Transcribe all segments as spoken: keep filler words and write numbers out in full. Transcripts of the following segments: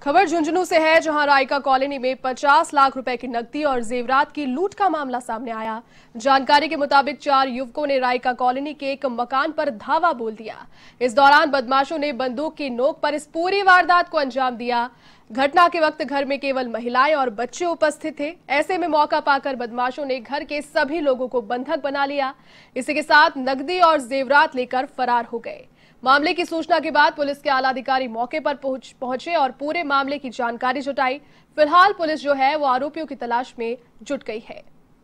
खबर झुंझुनू से है, जहां रायका कॉलोनी में पचास लाख रुपए की नकदी और जेवरात की लूट का मामला सामने आया। जानकारी के मुताबिक चार युवकों ने रायका कॉलोनी के एक मकान पर धावा बोल दिया। इस दौरान बदमाशों ने बंदूक की नोक पर इस पूरी वारदात को अंजाम दिया। घटना के वक्त घर में केवल महिलाएं और बच्चे उपस्थित थे। ऐसे में मौका पाकर बदमाशों ने घर के सभी लोगों को बंधक बना लिया। इसी के साथ नकदी और जेवरात लेकर फरार हो गए। मामले की सूचना के बाद पुलिस के आला अधिकारी मौके पर पहुंच, पहुंचे और पूरे मामले की जानकारी जुटाई। फिलहाल पुलिस जो है वो आरोपियों की तलाश में जुट गई है।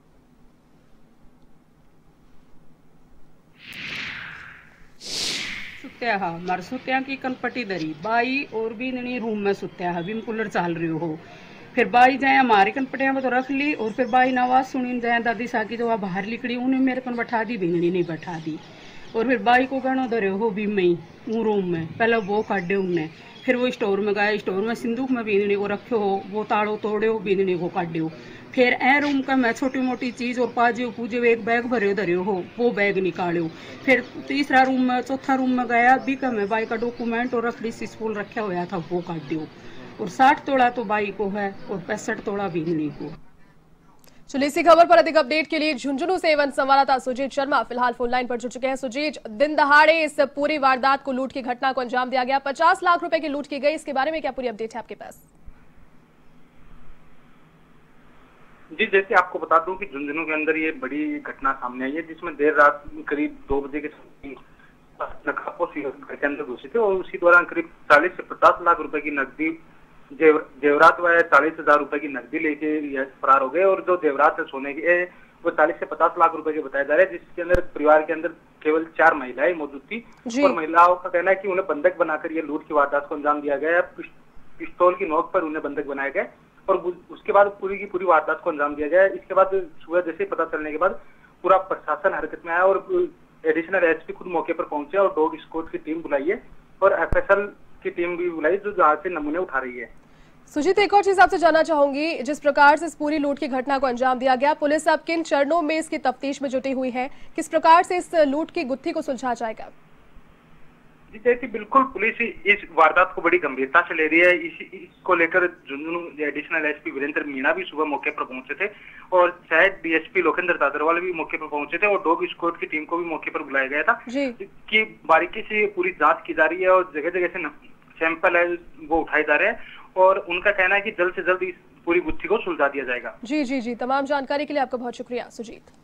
सुत्या हा मर सुत्या की कनपटी दरी बाई और भी नहीं रूम में सुत्या है बिम कूलर चल रही हो। फिर बाई जाए हमारी कनपटिया में तो रख ली और फिर बाई ने आवाज सुनी जाए दादी साकी जो बाहर निकली उन्हें मेरे को बैठा दी, भिंगड़ी नहीं बैठा दी। और फिर बाई को गणो धरे हो भी मई वो रूम में पहले वो काटे उनने, फिर वो स्टोर में गए, स्टोर में सिंदूक में बींदनी को रखे हो, वो ताड़ो तोड़े हो, बींदनी को काटे हो। फिर ए रूम का मैं छोटी मोटी चीज और पाजे पूजे एक बैग भरे धरे हो, वो बैग निकाले। फिर तीसरा रूम में चौथा रूम में गया भी का मैं बाई का डॉक्यूमेंट और रखड़ी सी स्कूल रखा हुआ था वो काट दियो। और साठ तोड़ा तो बाई को है और पैंसठ तोड़ा बींदनी को। चलिए इसी खबर पर अधिक अपडेट के लिए झुंझुनू से एवं संवाददाता सुजीत शर्मा फिलहाल फोन लाइन पर जुड़ चुके हैं। सुजीत, दिन दहाड़े इस पूरी वारदात को, लूट की घटना को अंजाम दिया गया, पचास लाख रुपए की लूट की गई, इसके बारे में क्या पूरी अपडेट है आपके पास? जी, जैसे आपको बता दूं कि झुंझुनू के अंदर ये बड़ी घटना सामने आई है, जिसमें देर रात करीब दो बजे के नकाबपोश घर के अंदर घुसे थे और उसी दौरान करीब चालीस से पचास लाख रुपए की नकदी, जेव, जेवरात व चालीस हजार रुपए की नकदी लेके यह फरार हो गए। और जो जेवरात है सोने के वो चालीस से पचास लाख रुपए के बताए जा रहे हैं, जिसके अंदर परिवार के अंदर केवल चार महिलाएं मौजूद थी और महिलाओं का कहना है कि उन्हें बंधक बनाकर ये लूट की वारदात को अंजाम दिया गया। पिस्तौल की नोक पर उन्हें बंधक बनाया गया और उसके बाद पूरी की पूरी वारदात को अंजाम दिया गया। इसके बाद सुबह जैसे पता चलने के बाद पूरा प्रशासन हरकत में आया और एडिशनल एसपी खुद मौके पर पहुंचे और डॉग स्क्वाड की टीम बुलाई है और एफएसएल की टीम भी बुलाई जो जहां से नमूने उठा रही है। सुजीत, एक और चीज आपसे जानना चाहूंगी, जिस प्रकार से इस पूरी लूट की घटना को अंजाम दिया गया, पुलिस अब किन चरणों में इसकी तफ्तीश में जुटी हुई है, किस प्रकार से इस लूट की गुत्थी को सुलझा जाएगा? जी जैसे बिल्कुल पुलिस इस वारदात को बड़ी गंभीरता से ले रही है। इस, इसको लेकर झुंझुनू एडिशनल एसपी वीरेंद्र मीणा भी सुबह मौके पर पहुंचे थे और शायद डीएसपी लोकेंद्र दादरवाल भी मौके पर पहुंचे थे और डॉग स्क्वाड की टीम को भी मौके पर बुलाया गया था कि बारीकी से पूरी जांच की जा रही है और जगह जगह से सैंपल है वो उठाए जा रहे हैं और उनका कहना है कि जल्द से जल्द इस पूरी गुत्थी को सुलझा दिया जाएगा। जी जी जी, तमाम जानकारी के लिए आपका बहुत शुक्रिया सुजीत।